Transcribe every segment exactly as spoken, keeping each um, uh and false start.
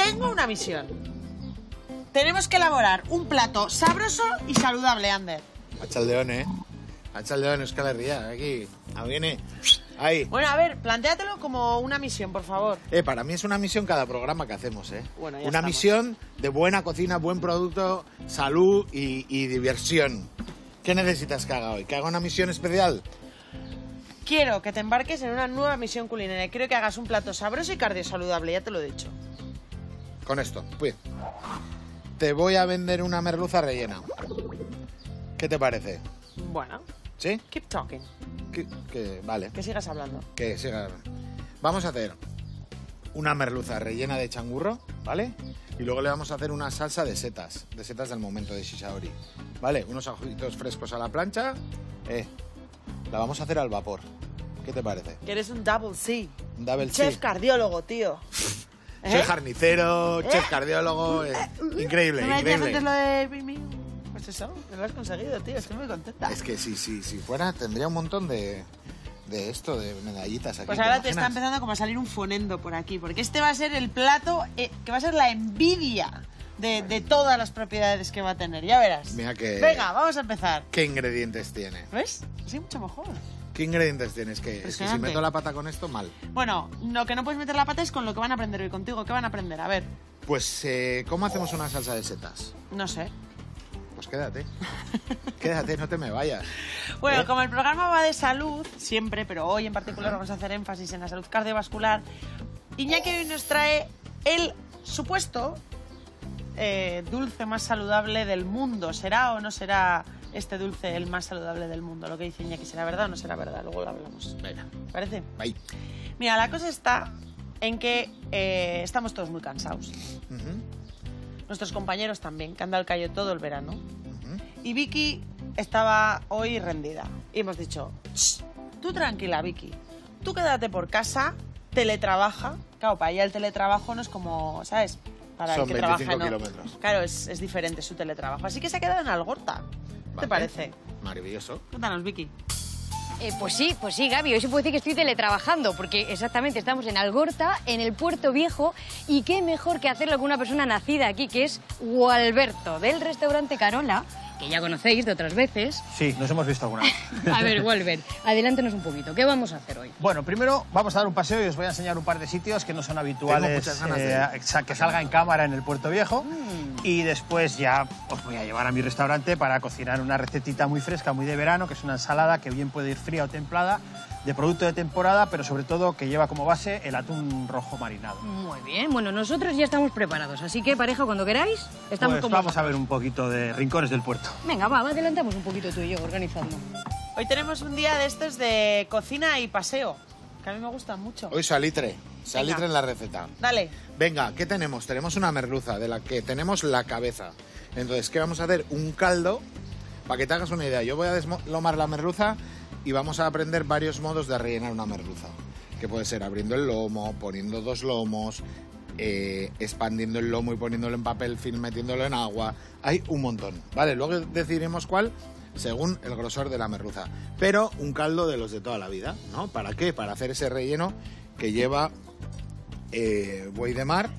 Tengo una misión. Tenemos que elaborar un plato sabroso y saludable, Ander. Atxaldeon, eh? Atxaldeon, Euskal Herria, aquí. Viene. Ahí. Bueno, a ver, plantéatelo como una misión, por favor. Eh, para mí es una misión cada programa que hacemos, ¿eh? Bueno, ya una estamos. misión de buena cocina, buen producto, salud y, y diversión. ¿Qué necesitas que haga hoy? ¿Que haga una misión especial? Quiero que te embarques en una nueva misión culinaria. Quiero que hagas un plato sabroso y cardiosaludable, ya te lo he dicho. Con esto, pues. Te voy a vender una merluza rellena. ¿Qué te parece? Bueno, ¿Sí? keep talking. Que, que- vale. Que sigas hablando. Que siga. Vamos a hacer una merluza rellena de changurro, ¿vale? Y luego le vamos a hacer una salsa de setas, de setas del momento, de shishaori. ¿Vale? Unos ajitos frescos a la plancha. Eh, la vamos a hacer al vapor. ¿Qué te parece? Que eres un double C. Un double Chef C. cardiólogo, tío. ¿Eh? Chef jarnicero, chef cardiólogo. eh, increíble, ¿No me decías increíble. antes lo de Bimi? Pues eso, me lo has conseguido, tío. Estoy muy contenta. Es que si, si, si fuera, tendría un montón de, de esto, de medallitas aquí. Pues ¿te ahora te está imaginas? empezando como a salir un fonendo por aquí, porque este va a ser el plato eh, que va a ser la envidia de, de todas las propiedades que va a tener. Ya verás. Mira que- Venga, vamos a empezar. ¿Qué ingredientes tiene? ¿Ves? Sí, mucho mejor. ¿Qué ingredientes tienes? Que, es que si Impresionante. meto la pata con esto, mal. Bueno, lo que no puedes meter la pata es con lo que van a aprender hoy contigo. ¿Qué van a aprender? A ver, Pues, eh, ¿cómo hacemos una salsa de setas? no sé. Pues quédate. Quédate, no te me vayas. Bueno, ¿Eh? como el programa va de salud, siempre, pero hoy en particular vamos a hacer énfasis en la salud cardiovascular, Iñaki hoy nos trae el supuesto eh, dulce más saludable del mundo. ¿Será o no será este dulce el más saludable del mundo? Lo que dice Iñaki, ¿será verdad o no será verdad? Luego lo hablamos. Venga, ¿Parece? bye. Mira, la cosa está en que eh, estamos todos muy cansados. Ujú, Nuestros compañeros también, que han dado el callo todo el verano. ujú. Y Vicky estaba hoy rendida. Y hemos dicho, "Shh, tú tranquila, Vicky. Tú quédate por casa, teletrabaja". Claro, para ella el teletrabajo no es como, ¿sabes? Para Son el que trabaja, veinticinco no. kilómetros. Claro, es, es diferente su teletrabajo. Así que se ha quedado en Algorta. ¿Qué Vale. te parece? Maravilloso. Cuéntanos, Vicky. Eh, pues sí, pues sí, Gaby, hoy se puede decir que estoy teletrabajando, porque exactamente estamos en Algorta, en el Puerto Viejo, y qué mejor que hacerlo con una persona nacida aquí, que es Gualberto, del restaurante Carola, que ya conocéis de otras veces. Sí, nos hemos visto alguna vez. A ver, Gualbert, adelántanos un poquito, ¿qué vamos a hacer hoy? Bueno, primero vamos a dar un paseo y os voy a enseñar un par de sitios que no son habituales, muchas ganas de eh, ir. exa- que salga en cámara en el Puerto Viejo. Y después ya os voy a llevar a mi restaurante para cocinar una recetita muy fresca, muy de verano, que es una ensalada que bien puede ir fría o templada, de producto de temporada, pero sobre todo que lleva como base el atún rojo marinado. Muy bien, bueno, nosotros ya estamos preparados, así que, pareja, cuando queráis, estamos Pues como... vamos a ver un poquito de rincones del puerto. Venga, va, adelantamos un poquito tú y yo, organizando. Hoy tenemos un día de estos de cocina y paseo, que a mí me gustan mucho. Hoy salitre. Salitre Venga. en la receta. Dale. Venga, ¿qué tenemos? Tenemos una merluza de la que tenemos la cabeza. Entonces, ¿qué vamos a hacer? Un caldo. Para que te hagas una idea, yo voy a deslomar la merluza y vamos a aprender varios modos de rellenar una merluza. Que puede ser abriendo el lomo, poniendo dos lomos, eh, expandiendo el lomo y poniéndolo en papel film, metiéndolo en agua. Hay un montón, ¿vale? Luego decidiremos cuál según el grosor de la merluza. Pero un caldo de los de toda la vida, ¿no? ¿Para qué? Para hacer ese relleno que lleva eh, buey de mar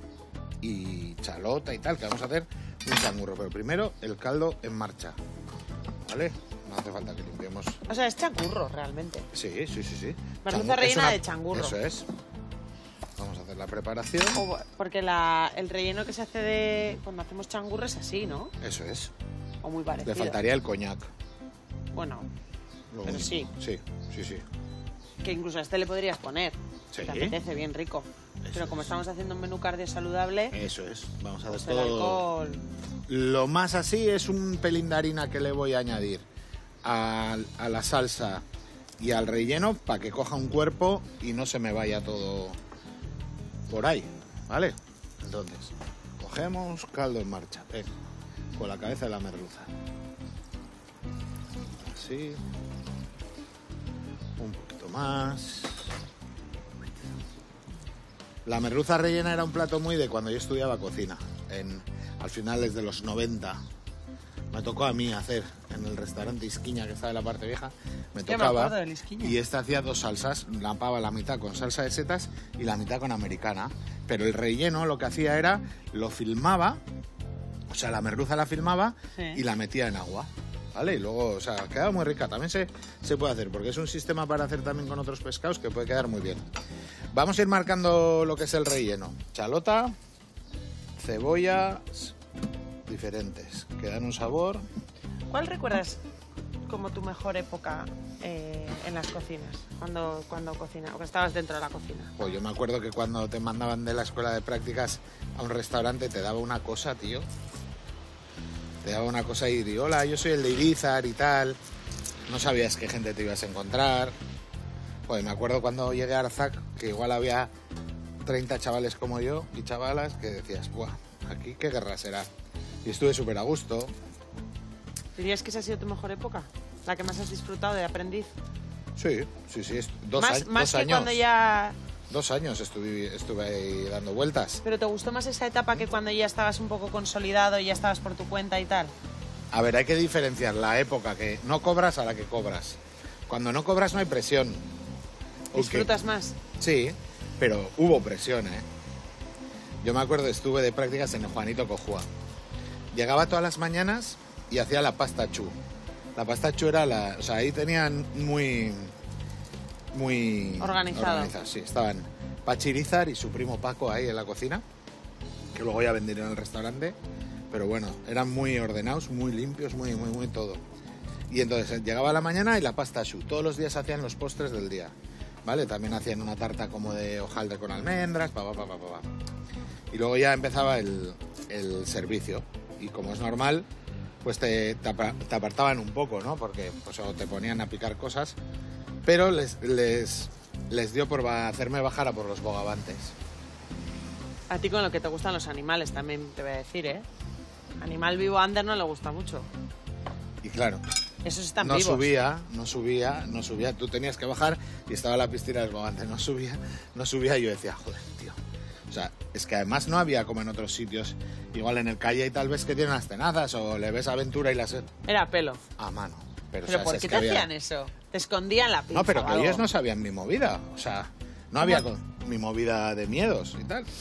y chalota y tal, que vamos a hacer un changurro. Pero primero el caldo en marcha, ¿vale? No hace falta que limpiemos. O sea, es changurro realmente. Sí, sí, sí, sí. Merluza Changu- es rellena de changurro. Eso es. Vamos a hacer la preparación. O- porque la, el relleno que se hace de cuando hacemos changurro es así, ¿no? Eso es. O muy parecido. Le faltaría el coñac. Bueno, Lo Pero único. sí. Sí, sí, sí. que incluso a este le podrías poner. Sí. Te apetece, bien rico. Eso Pero como es. estamos haciendo un menú cardio saludable, Eso es. Vamos a hacer pues el todo. alcohol... Lo más así es un pelín de harina que le voy a añadir a, a la salsa y al relleno para que coja un cuerpo y no se me vaya todo por ahí, ¿vale? Entonces, cogemos caldo en marcha, ven, con la cabeza de la merluza. Así. Un poquito más. La merluza rellena era un plato muy de cuando yo estudiaba cocina, en, al finales de los noventa. Me tocó a mí hacer en el restaurante Isquiña, que está en la parte vieja, me Yo me tocaba. acuerdo del Isquiña. Y este hacía dos salsas, la pava la mitad con salsa de setas y la mitad con americana. Pero el relleno lo que hacía era, lo filmaba, o sea, la merluza la filmaba Sí. y la metía en agua. ¿Vale? Y luego, o sea, quedaba muy rica. También se, se puede hacer, porque es un sistema para hacer también con otros pescados que puede quedar muy bien. Vamos a ir marcando lo que es el relleno. Chalota, cebollas diferentes, que dan un sabor. ¿Cuál recuerdas como tu mejor época eh, en las cocinas? Cuando, cuando cocina, o que estabas dentro de la cocina. Pues yo me acuerdo que cuando te mandaban de la escuela de prácticas a un restaurante te daba una cosa, tío. Te daba una cosa y digo, hola, yo soy el de Irizar y tal. No sabías qué gente te ibas a encontrar. Pues me acuerdo cuando llegué a Arzac, que igual había treinta chavales como yo y chavalas que decías, buah, aquí qué guerra será. Y estuve súper a gusto. ¿Dirías que esa ha sido tu mejor época? ¿La que más has disfrutado de aprendiz? Sí, sí, sí, est- dos, más años, más dos que años. cuando ya... Dos años estuve, estuve ahí dando vueltas. ¿Pero te gustó más esa etapa que cuando ya estabas un poco consolidado y ya estabas por tu cuenta y tal? A ver, hay que diferenciar la época que no cobras a la que cobras. Cuando no cobras no hay presión. Aunque- ¿Disfrutas más? Sí, pero hubo presión, ¿eh? Yo me acuerdo, estuve de prácticas en el Juanito Cojua. Llegaba todas las mañanas y hacía la pasta chu. La pasta chu era la... O sea, ahí tenían muy... Muy... Organizado. organizado, sí, estaban Pachirizar y su primo Paco ahí en la cocina, que luego ya vendieron el restaurante. Pero bueno, eran muy ordenados, muy limpios, muy, muy, muy todo. Y entonces llegaba la mañana y la pasta chu. Todos los días hacían los postres del día. ¿Vale? También hacían una tarta como de hojaldre con almendras, pa, pa, pa, pa, pa. Y luego ya empezaba el, el servicio. Y como es normal, pues te, te, apa- te apartaban un poco, ¿no? Porque pues, o te ponían a picar cosas. Pero les, les, les dio por ba- hacerme bajar a por los bogavantes. A ti con lo que te gustan los animales también te voy a decir, ¿eh? Animal vivo a Ander no le gusta mucho. Y claro, Esos están no vivos. subía, no subía, no subía. Tú tenías que bajar y estaba la piscina del bogavante. No subía, no subía. Y yo decía, joder, tío. O sea, es que además no había como en otros sitios. Igual en el calle y tal vez que tienen las tenazas o le ves aventura y las... Era pelo. a mano. Pero, ¿Pero o sea, por es qué que te había- hacían eso? Te escondían la pinza No, pero o que algo. ellos no sabían mi movida. O sea, no había con- mi movida de miedos y tal.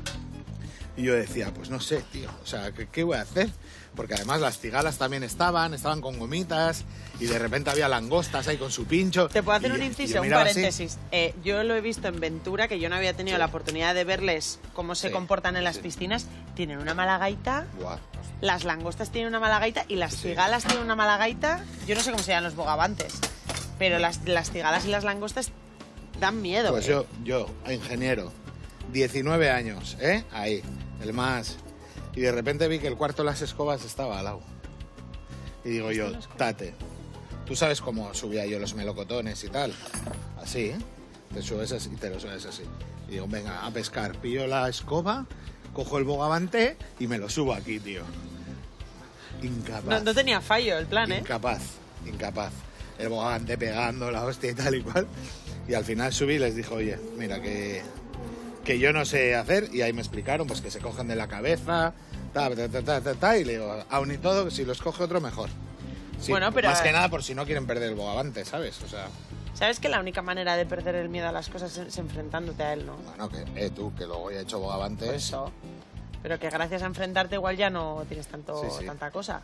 Y yo decía, pues no sé, tío. O sea, ¿qué, qué voy a hacer? Porque además las cigalas también estaban, estaban con gomitas y de repente había langostas ahí con su pincho. Te puedo hacer Y un yo- y inciso, yo un miraba así. paréntesis. Eh, yo lo he visto en Ventura, que yo no había tenido Sí. la oportunidad de verles cómo se Sí, comportan en las sí. piscinas. Tienen una mala gaita, Buah, las langostas tienen una mala gaita y las Sí, sí. cigalas tienen una mala gaita. Yo no sé cómo se llaman los bogavantes, pero las, las cigalas y las langostas dan miedo. Pues eh. yo, yo, ingeniero, diecinueve años, ¿eh? Ahí, el más. Y de repente vi que el cuarto de las escobas estaba al lado. Y digo yo, Tate, tú sabes cómo subía yo los melocotones y tal. Así, ¿eh? Te subes así y te lo subes así. Y digo, venga, a pescar. Pillo la escoba, cojo el bogavante y me lo subo aquí, tío. Incapaz. no, no tenía fallo el plan, ¿eh? Incapaz, incapaz. El bogavante pegando la hostia y tal y cual. Y al final subí y les dije, oye, mira, que, que yo no sé hacer. Y ahí me explicaron pues que se cogen de la cabeza, ta, ta, ta, ta, ta, ta, y le digo, aún y todo, si los coge otro, mejor. Sí, Bueno, pero- Más que nada por si no quieren perder el bogavante, ¿sabes? O sea, ¿Sabes que la única manera de perder el miedo a las cosas es enfrentándote a él, no? bueno, que eh, tú, que luego ya he hecho bogavantes. Por eso. Pero que gracias a enfrentarte igual ya no tienes tanto, Sí, sí. tanta cosa.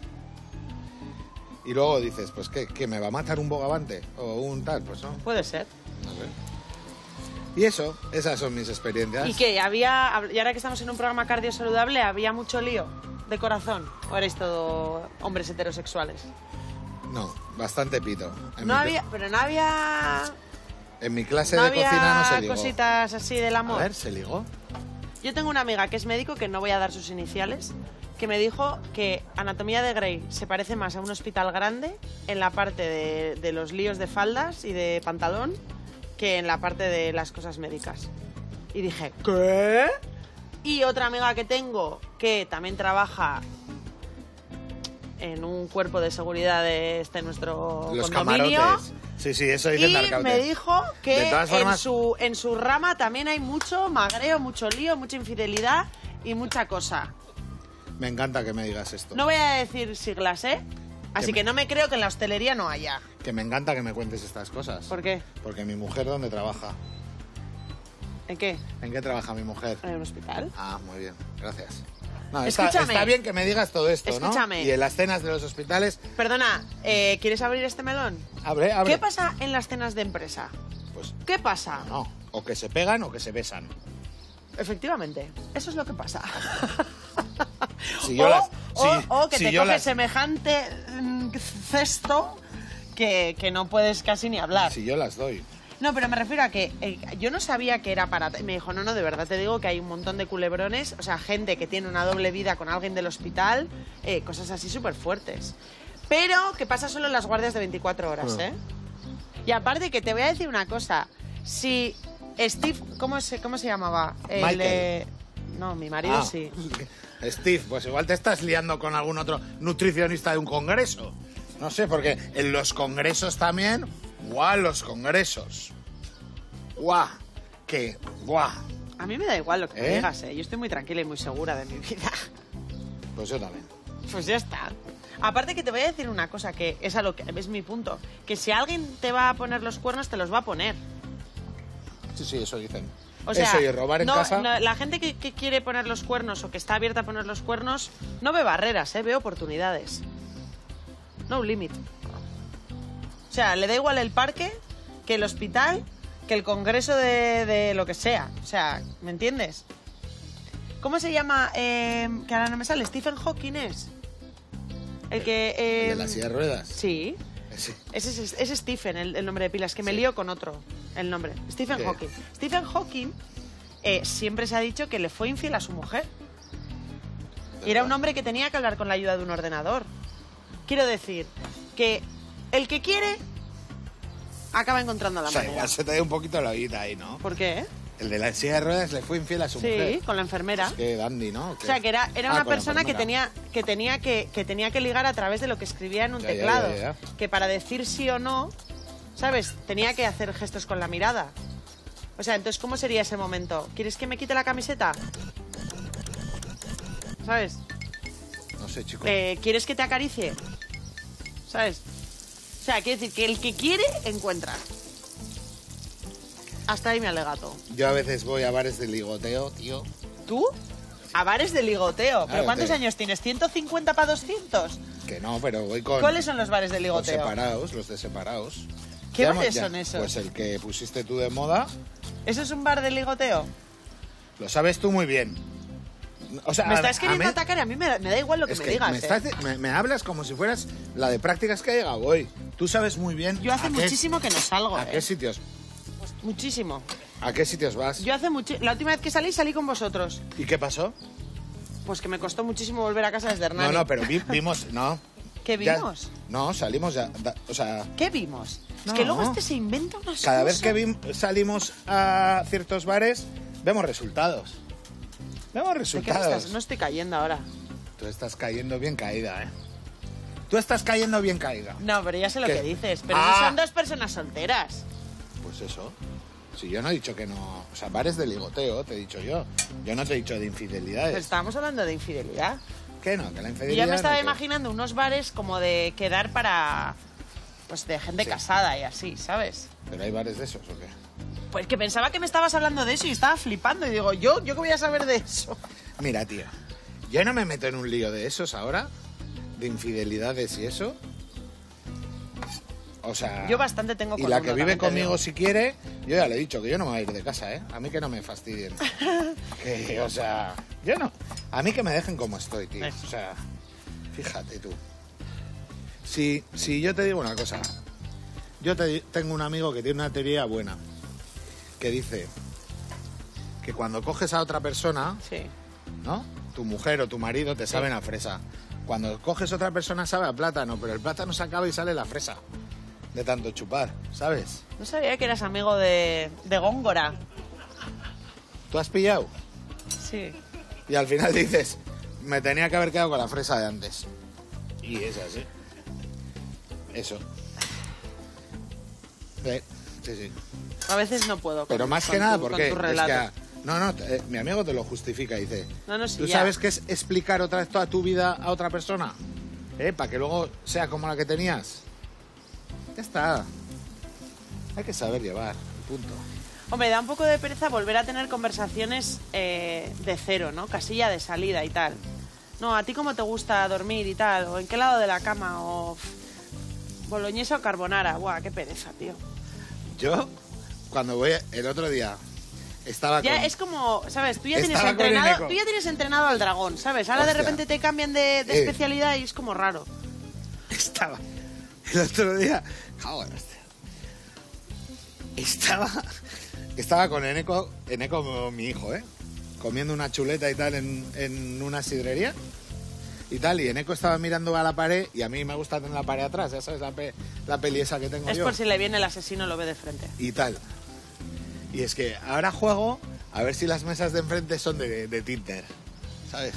Y luego dices, pues, ¿qué, ¿qué? ¿Me va a matar un bogavante? O un tal, pues no. Puede ser. No sé. Y eso, esas son mis experiencias. ¿Y qué? ¿Había, y ahora que estamos en un programa cardiosaludable, ¿había mucho lío de corazón? ¿O erais todo hombres heterosexuales? No, bastante pito. En No mi- había, pero no había, En mi clase no de había cocina no se ligó. cositas así del A amor. ver, ¿se ligó? Yo tengo una amiga que es médico, que no voy a dar sus iniciales, que me dijo que Anatomía de Grey se parece más a un hospital grande en la parte de, de los líos de faldas y de pantalón que en la parte de las cosas médicas. Y dije, ¿qué? Y otra amiga que tengo que también trabaja en un cuerpo de seguridad de este nuestro Los condominio. camarotes. Sí, sí, eso dicen Y Arcaute. me dijo que De todas en, formas- su, en su rama también hay mucho magreo, mucho lío, mucha infidelidad y mucha cosa. Me encanta que me digas esto. No voy a decir siglas, ¿eh? Así Que que, me- no me creo que en la hostelería no haya. Que me encanta que me cuentes estas cosas. ¿Por qué? Porque mi mujer, ¿dónde trabaja? ¿En qué? ¿En qué trabaja mi mujer? ¿En un hospital? Ah, muy bien, gracias. No, está, Escúchame. está bien que me digas todo esto, Escúchame. ¿no? Y en las cenas de los hospitales, Perdona, eh, ¿quieres abrir este melón? abre, abre. ¿Qué pasa en las cenas de empresa? Pues ¿Qué pasa? no, o que se pegan o que se besan. Efectivamente, eso es lo que pasa. Si yo o, las- o- si- o que si te yo coge las- semejante mm, cesto que, que no puedes casi ni hablar. Si yo las doy. No, pero me refiero a que eh, yo no sabía que era para... Me dijo, no, no, de verdad te digo que hay un montón de culebrones, o sea, gente que tiene una doble vida con alguien del hospital, eh, cosas así súper fuertes. Pero que pasa solo en las guardias de veinticuatro horas, Ah. ¿eh? Y aparte que te voy a decir una cosa, si Steve... ¿Cómo se, cómo se llamaba? El, Michael. eh, no, mi marido Ah, sí. Steve, pues igual te estás liando con algún otro nutricionista de un congreso. No sé, porque en los congresos también, guau, los congresos. Guau, que, guau. A mí me da igual lo que me ¿Eh? digas, ¿eh? Yo estoy muy tranquila y muy segura de mi vida. Pues yo también. Pues ya está. Aparte que te voy a decir una cosa, que es a lo que es mi punto. Que si alguien te va a poner los cuernos, te los va a poner. Sí, sí, eso dicen. O sea, eso y robar en no- casa. no, la gente que, que quiere poner los cuernos o que está abierta a poner los cuernos, no ve barreras, ¿eh? Ve oportunidades. No limit. O sea, le da igual el parque que el hospital, que el congreso de, de lo que sea. O sea, ¿me entiendes? ¿Cómo se llama? Eh, que ahora no me sale. ¿Stephen Hawking es? El que... eh, ¿El de la silla de ruedas? Sí. Sí. Ese es, ese es Stephen, el, el nombre de pilas, que me Sí. lío con otro, el nombre. Stephen ¿Qué? Hawking. Stephen Hawking eh, siempre se ha dicho que le fue infiel a su mujer. Y era un hombre que tenía que hablar con la ayuda de un ordenador. Quiero decir que el que quiere acaba encontrando la O sea, manera. igual se te da un poquito la oída ahí, ¿no? ¿Por qué? El de la silla de ruedas le fue infiel a su Sí, mujer. con la enfermera. Es que dandy, ¿no? O sea, que era, era Ah, una con la persona que enfermera. tenía, que, tenía que, que tenía que ligar a través de lo que escribía en un Ya, ya, teclado. ya, ya. Que para decir sí o no, ¿sabes? Tenía que hacer gestos con la mirada. O sea, entonces, ¿cómo sería ese momento? ¿Quieres que me quite la camiseta? ¿Sabes? No sé, chico. Eh, ¿Quieres que te acaricie? ¿Sabes? O sea, quiere decir que el que quiere, encuentra. Hasta ahí mi alegato. Yo a veces voy a bares de ligoteo, tío. ¿Tú? A bares de ligoteo. ¿Pero Claro, cuántos te- años tienes? ¿ciento cincuenta para doscientos? Que no, pero voy con... ¿Cuáles son los bares de Los ligoteo? separados, los de separados. ¿Qué Ya bares hemos- ya- son esos? Pues el que pusiste tú de moda, ¿Eso es un bar de ligoteo? lo sabes tú muy bien. O sea, ¿Me a- estás a queriendo mí- atacar? A mí me, da- me da igual lo que es me que digas. me, ¿eh? estás de- me- me hablas como si fueras la de prácticas que ha llegado hoy. Tú sabes muy bien. Yo hace a qué- muchísimo que no salgo. ¿A ¿eh? qué sitios? Muchísimo. ¿A qué sitios vas? Yo hace mucho... La última vez que salí, salí con vosotros. ¿Y qué pasó? Pues que me costó muchísimo volver a casa desde Hernani. No, no, pero vi- vimos, no. ¿Qué Ya- vimos? no, salimos ya, da- o sea, ¿Qué vimos? No. Es que luego este se inventa unas cada vez cosas. que vim- salimos a ciertos bares, vemos resultados. Vemos ¿De qué me resultados. estás? No estoy cayendo ahora. Tú estás cayendo bien caída, ¿eh? Tú estás cayendo bien caída. No, pero ya sé lo ¿Qué? que dices. Pero Ah. no son dos personas solteras. Pues eso. Si yo no he dicho que no... O sea, bares de ligoteo, te he dicho yo. Yo no te he dicho de infidelidades. Pero estábamos hablando de infidelidad. ¿Qué no? Que la Y infidelidad... ya me estaba no, que- imaginando unos bares como de quedar para... Pues de gente Sí. casada y así, ¿sabes? ¿Pero hay bares de esos o qué? Pues que pensaba que me estabas hablando de eso y estaba flipando. Y digo, ¿yo? ¿Yo qué voy a saber de eso? Mira, tío. Yo no me meto en un lío de esos ahora. De infidelidades y eso. O sea... Yo bastante tengo Y con la uno, que vive también te conmigo digo. si quiere, yo ya le he dicho que yo no me voy a ir de casa, ¿eh? A mí que no me fastidien. Que, o sea, yo no. A mí que me dejen como estoy, tío. Eso. O sea, fíjate tú. Si, si yo te digo una cosa, yo te- tengo un amigo que tiene una teoría buena, que dice que cuando coges a otra persona, Sí. ¿no? Tu mujer o tu marido te saben a fresa. Cuando coges a otra persona sabe a plátano, pero el plátano se acaba y sale la fresa. De tanto chupar, ¿sabes? No sabía que eras amigo de, de Góngora. ¿Tú has pillado? Sí. Y al final dices, me tenía que haber quedado con la fresa de antes. Y es así. Eso. Sí, sí, sí. A veces no puedo. con- Pero más con que nada tu- con porque tu es relato. que a- no, no, eh, mi amigo te lo justifica, dice. No, no, sí, ¿Tú ya. sabes qué es explicar otra vez toda tu vida a otra persona? ¿eh? Para que luego sea como la que tenías. Ya está. Hay que saber llevar, punto. Hombre, da un poco de pereza volver a tener conversaciones eh, de cero, ¿no? Casilla de salida y tal. No, ¿a ti cómo te gusta dormir y tal? ¿O en qué lado de la cama? ¿O boloñesa o carbonara? Buah, qué pereza, tío. Yo, cuando voy... El otro día estaba ya con... es como, ¿sabes? Tú ya, tienes Estaba con entrenado, Eneco. tú ya tienes entrenado al dragón, ¿sabes? Ahora Hostia. de repente te cambian de, de Eh. especialidad y es como raro. Estaba... El otro día... Joder, hostia. Estaba... Estaba con Eneco, Eneco, mi hijo, ¿eh? Comiendo una chuleta y tal en, en una sidrería y tal, y Eneco estaba mirando a la pared y a mí me gusta tener la pared atrás, ya sabes, la, pe, la peli esa que tengo Es yo. por si le viene el asesino lo ve de frente. Y tal. Y es que ahora juego a ver si las mesas de enfrente son de, de Tinder, ¿sabes?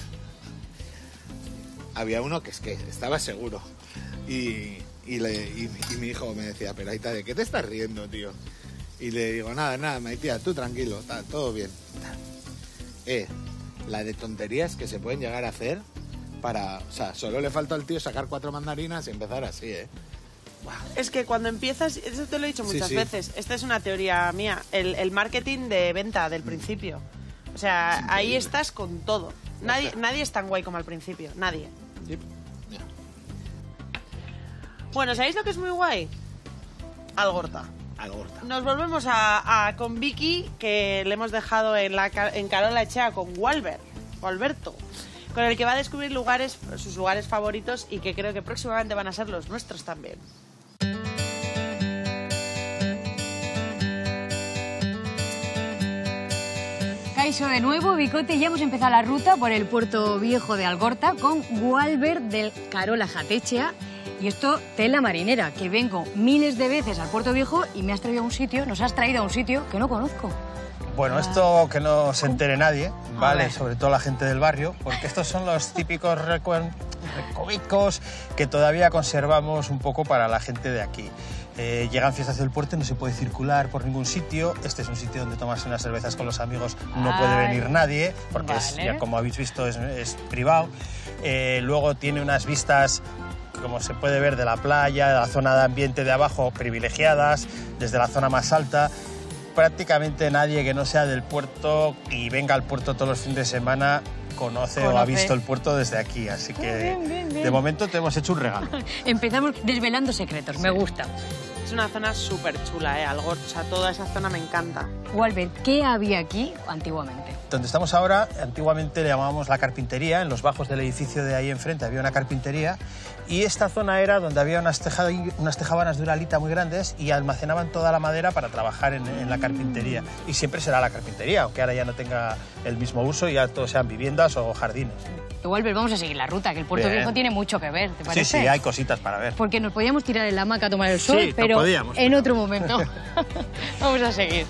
Había uno que es que estaba seguro y, y, le, y, y mi hijo me decía, pero Aita, ¿de qué te estás riendo, tío? Y le digo, nada, nada, Maitía, tú tranquilo, está todo bien. Eh, la de tonterías que se pueden llegar a hacer para... O sea, solo le falta al tío sacar cuatro mandarinas y empezar así, ¿eh? Buah. Es que cuando empiezas, eso te lo he dicho Sí, muchas sí. veces, esta es una teoría mía, el, el marketing de venta del principio. O sea, Es ahí increíble. estás con todo. Nadie, está. nadie es tan guay como al principio, nadie. Sí, mira. Bueno, ¿sabéis lo que es muy guay? Algorta. Algorta. Nos volvemos a, a con Vicky, que le hemos dejado en, la, ca- en Carola Echea con Walbert, o Alberto, con el que va a descubrir lugares, sus lugares favoritos y que creo que próximamente van a ser los nuestros también. Caixo de nuevo, Bicote, ya hemos empezado la ruta por el puerto viejo de Algorta con Walbert del Carola Jatechea. Y esto, tela marinera, que vengo miles de veces al puerto viejo y me has traído a un sitio, nos has traído a un sitio que no conozco. Bueno, esto que no se entere nadie, ¿vale? ver. Sobre todo la gente del barrio, porque estos son los típicos recu- recovecos que todavía conservamos un poco para la gente de aquí. Eh, llegan fiestas del puerto y no se puede circular por ningún sitio. Este es un sitio donde tomarse unas cervezas con los amigos no puede Ay. venir nadie, porque es, Vale. ya como habéis visto es, es privado. Eh, luego tiene unas vistas, como se puede ver, de la playa, de la zona de ambiente de abajo, privilegiadas, desde la zona más alta. Prácticamente nadie que no sea del puerto y venga al puerto todos los fines de semana conoce, o ha Conoce. visto el puerto desde aquí. Así que, Bien, bien, bien. de momento, te hemos hecho un regalo. Empezamos desvelando secretos, me gusta. Es una zona súper chula, ¿eh? Algor, o sea, toda esa zona me encanta. Walbert, ¿qué había aquí antiguamente? Donde estamos ahora, antiguamente le llamábamos la carpintería. En los bajos del edificio de ahí enfrente había una carpintería. Y esta zona era donde había unas, teja- unas tejabanas de uralita muy grandes y almacenaban toda la madera para trabajar en, en la carpintería. Y siempre será la carpintería, aunque ahora ya no tenga el mismo uso y ya todos sean viviendas o jardines. Walbert, vamos a seguir la ruta, que el puerto Bien. viejo tiene mucho que ver, ¿te Sí, parece? sí, hay cositas para ver. Porque nos podíamos tirar en la hamaca a tomar el sol, Sí, no pero podíamos, en pero- otro momento. Vamos a seguir.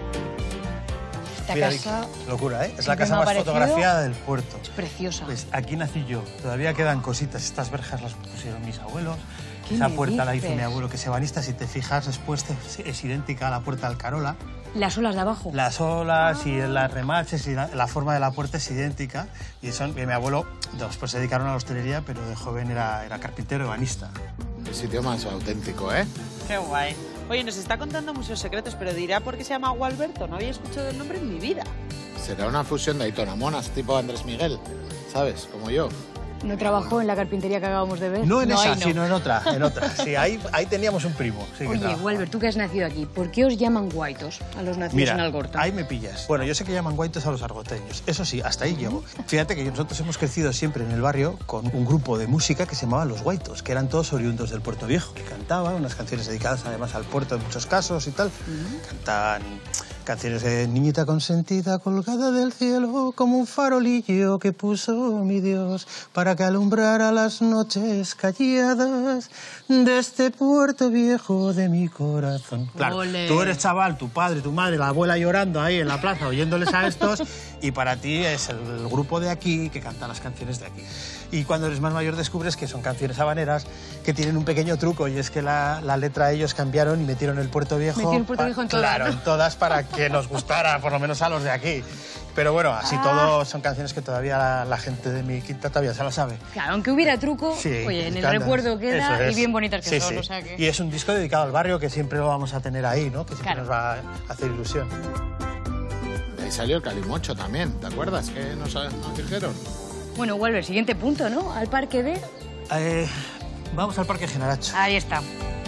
Esta Mira, casa Vicky, locura, ¿eh? Es la siempre casa me ha más parecido fotografiada del puerto. es preciosa. Pues aquí nací yo. Todavía quedan cositas. Estas verjas las pusieron mis abuelos. ¿Qué Esa me puerta la hizo dices? mi abuelo, que es ebanista. Si te fijas, después te- es idéntica a la puerta del Carola. Las olas de abajo. Las olas y las remaches y la, la forma de la puerta es idéntica. Y son, que mi abuelo después se dedicaron a la hostelería, pero de joven era, era carpintero ebanista. El sitio más auténtico, ¿eh? Qué guay. Oye, nos está contando muchos secretos, pero dirá por qué se llama Walberto. No había escuchado el nombre en mi vida. Será una fusión de Aitona Monas, tipo Andrés Miguel, ¿sabes? Como yo. ¿No trabajó en la carpintería que acabamos de ver? No en esa, ahí no. sino en otra. En otra. Sí, ahí, ahí teníamos un primo. Sí, que Oye, trabajaba. Walbert, tú que has nacido aquí, ¿por qué os llaman guaitos a los nacidos Mira, en Algorta? ahí me pillas. Bueno, yo sé que llaman guaitos a los argoteños. Eso sí, hasta ahí llego. Fíjate que nosotros hemos crecido siempre en el barrio con un grupo de música que se llamaba Los Guaitos, que eran todos oriundos del Puerto Viejo, que cantaban unas canciones dedicadas además al puerto en muchos casos y tal. Cantan canciones de Niñita consentida colgada del cielo como un farolillo que puso mi Dios para que alumbrara las noches calladas de este Puerto Viejo de mi corazón. Claro, Ole. tú eres chaval, tu padre, tu madre, la abuela llorando ahí en la plaza oyéndoles a estos y para ti es el grupo de aquí que canta las canciones de aquí. Y cuando eres más mayor descubres que son canciones habaneras que tienen un pequeño truco y es que la, la letra ellos cambiaron y metieron el Puerto Viejo. Metieron Puerto pa- Viejo en todas, Claro, ¿no? en todas para que nos gustara, por lo menos a los de aquí. Pero bueno, así Ah. todo son canciones que todavía la, la gente de mi quinta todavía se la sabe. Claro, aunque hubiera truco, Sí, oye, en el cantan. recuerdo queda Eso es. y bien bonitas que Sí, son, sí. o sea que... Y es un disco dedicado al barrio que siempre lo vamos a tener ahí, ¿no? Que siempre Claro. nos va a hacer ilusión. De ahí salió el Calimocho también, ¿te acuerdas? Que nos, nos dijeron. Bueno, Walver, siguiente punto, ¿no? Al parque de... Eh, vamos al Parque Genaracho. Ahí está.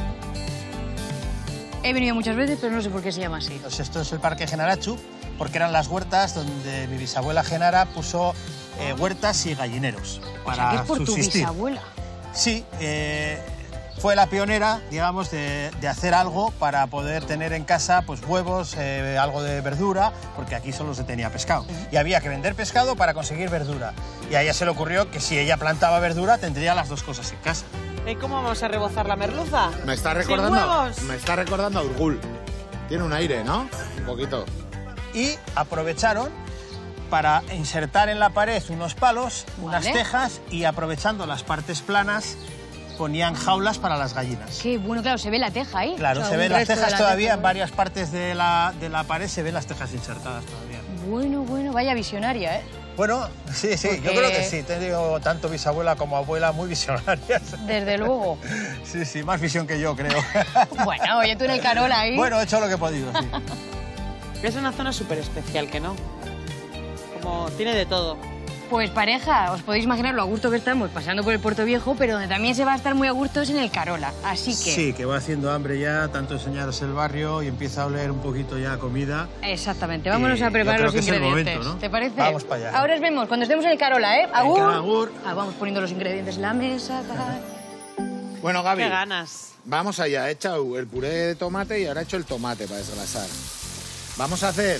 He venido muchas veces, pero no sé por qué se llama así. Pues esto es el Parque Genarachu, porque eran las huertas donde mi bisabuela Genara puso eh, huertas y gallineros O para sea, que es por tu subsistir. bisabuela. Sí, eh, fue la pionera, digamos, de, de hacer algo para poder tener en casa pues huevos, eh, algo de verdura, porque aquí solo se tenía pescado. Y había que vender pescado para conseguir verdura. Y a ella se le ocurrió que si ella plantaba verdura tendría las dos cosas en casa. ¿Y cómo vamos a rebozar la merluza? Me está ¿Sin recordando. huevos? Me está recordando a Urgul. Tiene un aire, ¿no? Un poquito. Y aprovecharon para insertar en la pared unos palos, unas Vale. tejas, y aprovechando las partes planas ponían jaulas para las gallinas. Qué bueno, claro, se ve la teja ahí. Claro, O sea, se un ven las resto de tejas la todavía, teja, en varias partes de la, de la pared se ven las tejas insertadas todavía. Bueno, bueno, vaya visionaria, ¿eh? Bueno, sí, sí, yo Porque- creo que sí, te digo, tanto bisabuela como abuela muy visionarias. Desde luego. Sí, sí, más visión que yo, creo. Bueno, oye, tú en el Carola ahí... Bueno, he hecho lo que he podido, sí. Es una zona súper especial, ¿que no? Como tiene de todo. Pues pareja, os podéis imaginar lo a gusto que estamos pasando por el Puerto Viejo, pero donde también se va a estar muy a gusto es en el Carola. Así que... Sí, que va haciendo hambre ya, tanto enseñaros el barrio y empieza a oler un poquito ya a comida. Exactamente, vámonos Y a preparar yo creo los que es el ingredientes. momento, ¿no? ¿Te parece? Vamos para allá. Ahora os vemos cuando estemos en el Carola, ¿eh? Agur. Venga, agur. Ah, vamos poniendo los ingredientes en la mesa. tal. Bueno, Gaby. Qué ganas. Vamos allá. He echado el puré de tomate y ahora he hecho el tomate para desgrasar. Vamos a hacer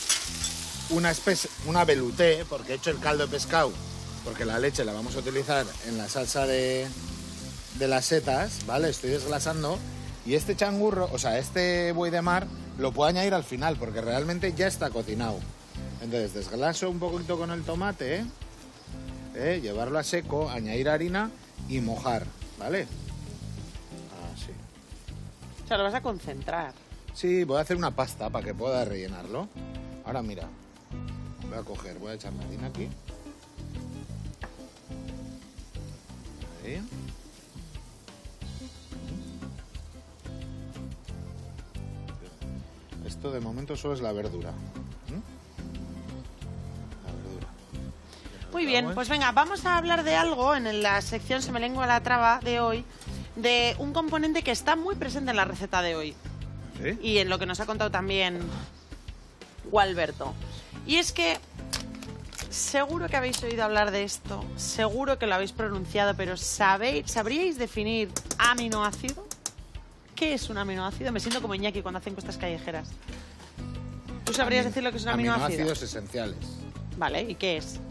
una especie, una velouté, porque he hecho el caldo de pescado, porque la leche la vamos a utilizar en la salsa de, de las setas, ¿vale? Estoy desglasando. Y este changurro, o sea, este buey de mar, lo puedo añadir al final, porque realmente ya está cocinado. Entonces, desglaso un poquito con el tomate, ¿eh? ¿Eh? Llevarlo a seco, añadir harina y mojar, ¿vale? Así. O sea, lo vas a concentrar. Sí, voy a hacer una pasta para que pueda rellenarlo. Ahora mira, voy a coger, voy a echar la harina aquí. Ahí. Esto de momento solo es la verdura. ¿Mm? La verdura. Muy bien, pues venga, vamos a hablar de algo en la sección Se me lengua la traba de hoy, de un componente que está muy presente en la receta de hoy ¿Sí? y en lo que nos ha contado también Gualberto. Y es que seguro que habéis oído hablar de esto, seguro que lo habéis pronunciado, pero ¿sabéis, ¿sabríais definir aminoácido? ¿Qué es un aminoácido? Me siento como Iñaki cuando hace encuestas callejeras. ¿Tú sabrías Amin- decir lo que es un aminoácido? Aminoácidos esenciales. Vale, ¿y qué es?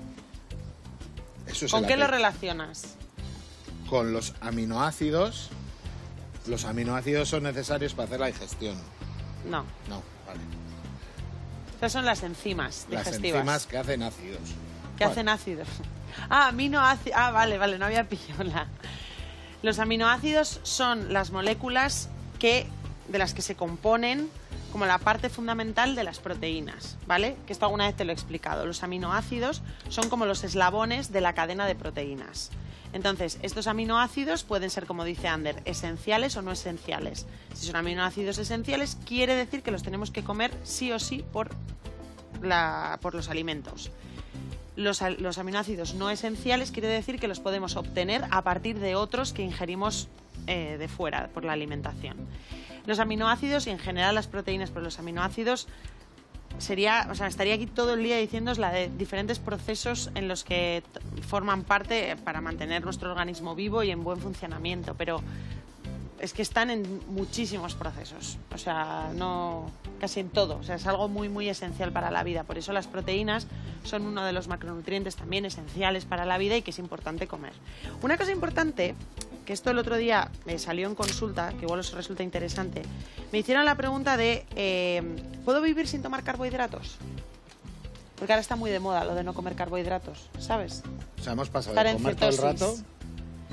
Eso es ¿Con el qué lo ape- relacionas? Con los aminoácidos. Los aminoácidos son necesarios para hacer la digestión. No, No, vale. estas son las enzimas Las digestivas. enzimas que hacen ácidos. que Vale. hacen ácidos. Ah, aminoácidos. Ah, vale, vale, no había pillado la... Los aminoácidos son las moléculas que, de las que se componen como la parte fundamental de las proteínas, ¿vale? Que esto alguna vez te lo he explicado. Los aminoácidos son como los eslabones de la cadena de proteínas. Entonces, estos aminoácidos pueden ser, como dice Ander, esenciales o no esenciales. Si son aminoácidos esenciales, quiere decir que los tenemos que comer sí o sí por, la, por los alimentos. Los, al- los aminoácidos no esenciales quiere decir que los podemos obtener a partir de otros que ingerimos eh, de fuera por la alimentación. Los aminoácidos y en general las proteínas, pero los aminoácidos sería, o sea, estaría aquí todo el día diciéndoos la de diferentes procesos en los que t- forman parte para mantener nuestro organismo vivo y en buen funcionamiento, pero es que están en muchísimos procesos, o sea, no casi en todo, o sea, es algo muy muy esencial para la vida. Por eso las proteínas son uno de los macronutrientes también esenciales para la vida y que es importante comer. Una cosa importante, que esto el otro día me salió en consulta, que igual os resulta interesante, me hicieron la pregunta de eh, ¿puedo vivir sin tomar carbohidratos? Porque ahora está muy de moda lo de no comer carbohidratos, ¿sabes? O sea, hemos pasado Estar de en comer todo el rato. cetosis.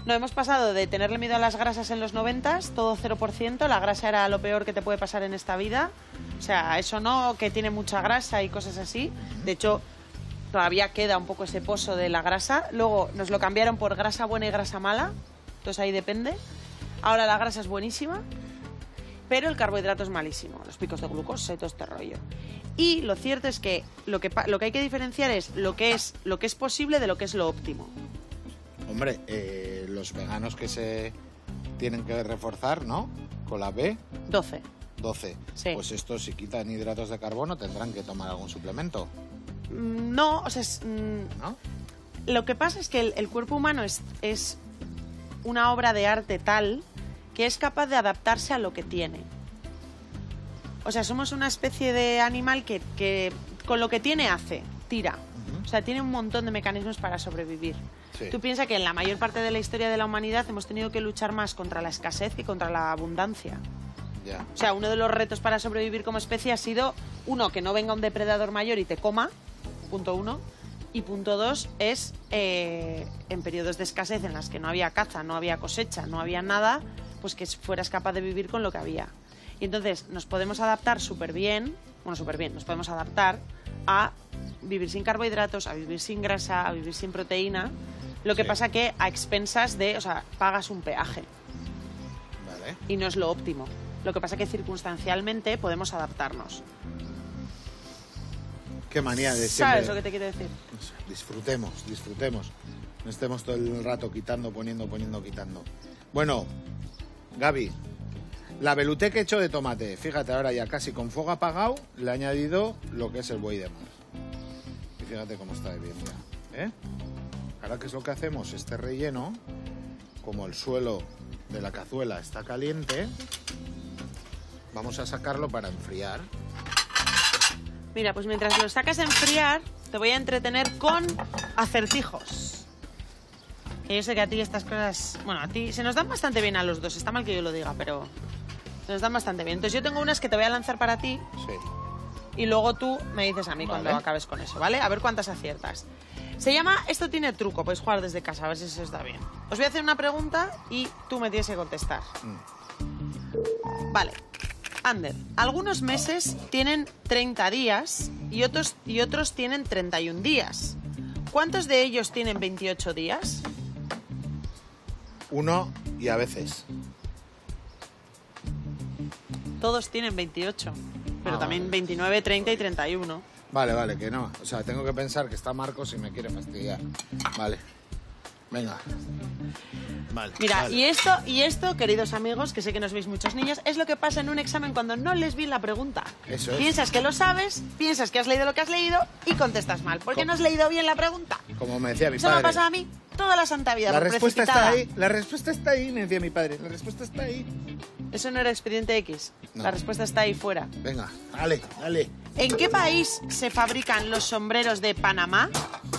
No, hemos pasado de tenerle miedo a las grasas en los noventas, todo cero por ciento, la grasa era lo peor que te puede pasar en esta vida. O sea, eso no, que tiene mucha grasa y cosas así. De hecho, todavía queda un poco ese pozo de la grasa. Luego nos lo cambiaron por grasa buena y grasa mala, entonces ahí depende. Ahora la grasa es buenísima, pero el carbohidrato es malísimo, los picos de glucosa y todo este rollo. Y lo cierto es que lo que, lo que hay que diferenciar es lo que es, lo que es posible de lo que es lo óptimo. Hombre, eh, los veganos que se tienen que reforzar, ¿no? Con la B. doce. doce. Sí. Pues estos, si quitan hidratos de carbono, tendrán que tomar algún suplemento, Mm, No, o sea, es, mm, ¿no? lo que pasa es que el, el cuerpo humano es, es una obra de arte tal que es capaz de adaptarse a lo que tiene. O sea, somos una especie de animal que, que con lo que tiene hace, tira. Ujú. O sea, tiene un montón de mecanismos para sobrevivir. Sí. Tú piensas que en la mayor parte de la historia de la humanidad hemos tenido que luchar más contra la escasez que contra la abundancia. Ya. O sea, uno de los retos para sobrevivir como especie ha sido, uno, que no venga un depredador mayor y te coma, punto uno, y punto dos es, eh, en periodos de escasez en las que no había caza, no había cosecha, no había nada, pues que fueras capaz de vivir con lo que había. Y entonces nos podemos adaptar súper bien, bueno, súper bien, nos podemos adaptar a vivir sin carbohidratos, a vivir sin grasa, a vivir sin proteína. Lo que Sí. pasa que a expensas de, o sea, pagas un peaje Vale. y no es lo óptimo. Lo que pasa que circunstancialmente podemos adaptarnos. Qué manía de siempre. ¿Sabes lo que te quiero decir? Disfrutemos, disfrutemos. No estemos todo el rato quitando, poniendo, poniendo, quitando. Bueno, Gaby, la velouté que he hecho de tomate, fíjate, ahora ya casi con fuego apagado, le he añadido lo que es el buey de mar. Y fíjate cómo está de bien ya. ¿Eh? Ahora, ¿qué es lo que hacemos? Este relleno, como el suelo de la cazuela está caliente, vamos a sacarlo para enfriar. Mira, pues mientras lo sacas a enfriar, te voy a entretener con acertijos. Que yo sé que a ti estas cosas... Bueno, a ti se nos dan bastante bien a los dos. Está mal que yo lo diga, pero se nos dan bastante bien. Entonces yo tengo unas que te voy a lanzar para ti Sí. y luego tú me dices a mí Vale. cuando acabes con eso, ¿vale? A ver cuántas aciertas. Se llama Esto tiene truco. Podéis jugar desde casa, a ver si se os da bien. Os voy a hacer una pregunta y tú me tienes que contestar. Vale. Ander, algunos meses tienen treinta días y otros, y otros tienen treinta y un días. ¿Cuántos de ellos tienen veintiocho días? Uno y a veces. Todos tienen veintiocho, pero Ah, también vale. veintinueve, treinta y treinta y uno. Vale, vale, que no. O sea, tengo que pensar que está Marcos y me quiere fastidiar. Vale. Venga. Vale. Mira, vale. y esto, y esto, queridos amigos, que sé que nos veis muchos niños, es lo que pasa en un examen cuando no lees bien la pregunta. Eso es. Piensas que lo sabes, piensas que has leído lo que has leído y contestas mal, porque Co- no has leído bien la pregunta. Como me decía mi Eso me ha padre. pasado a mí toda la santa vida. La por respuesta precipitada. está ahí. La respuesta está ahí, me decía mi padre. La respuesta está ahí. Eso no era expediente X. No. La respuesta está ahí fuera. Venga, dale, dale. ¿En qué país se fabrican los sombreros de Panamá?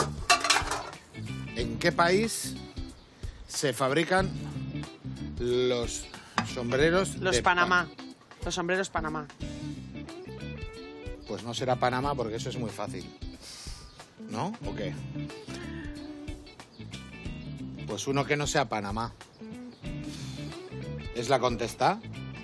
¿En qué país se fabrican los sombreros Los de Panamá. Los sombreros Panamá. Pa- Pues no será Panamá porque eso es muy fácil. ¿No? ¿O qué? Pues uno que no sea Panamá. ¿Es la contesta?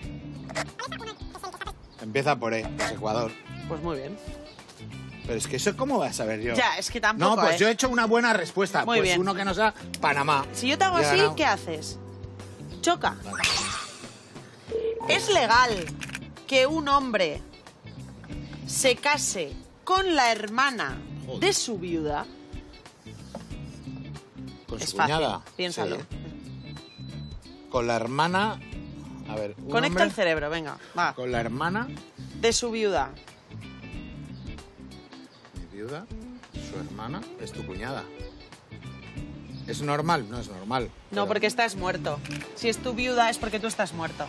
Empieza por E, es Ecuador. Pues muy bien. Pero es que eso, ¿cómo voy a saber yo? Ya, es que tampoco, No, pues ¿eh? yo he hecho una buena respuesta. Muy pues bien. uno que no sea Panamá. Si yo te hago Y he así, ganado. ¿qué haces? Choca. Vale. ¿Es legal que un hombre se case con la hermana Joder. de su viuda? Con su Es fácil, cuñada. piénsalo. Sí. Con la hermana. A ver, un Conecta hombre el cerebro, venga, va. Con la hermana, De su viuda. mi viuda, su hermana, es tu cuñada. ¿Es normal? No es normal. No, pero- porque estás muerto. Si es tu viuda es porque tú estás muerto.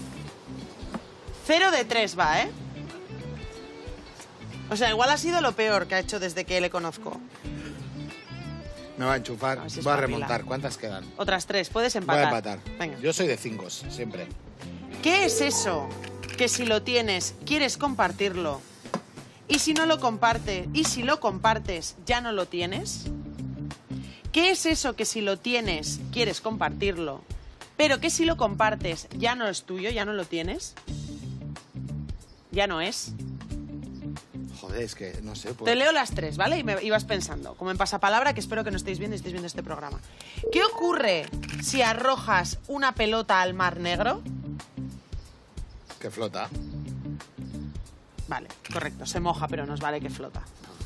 Cero de tres va, ¿eh? O sea, igual ha sido lo peor que ha hecho desde que le conozco. Me va a enchufar. A ver si Voy a espabila. remontar. ¿Cuántas quedan? Otras tres, puedes Voy empatar. a empatar. Venga. Yo soy de cinco, siempre. ¿Qué es eso que si lo tienes, quieres compartirlo? Y si no lo comparte, y si lo compartes, ya no lo tienes? ¿Qué es eso que si lo tienes, quieres compartirlo, pero que si lo compartes ya no es tuyo, ya no lo tienes? Ya no es. Joder, es que no sé. Pues... Te leo las tres, ¿vale? Y me ibas pensando, como en pasapalabra, que espero que no estéis viendo y estéis viendo este programa. ¿Qué ocurre si arrojas una pelota al Mar Negro? Que flota. Vale, correcto, se moja, pero nos vale que flota.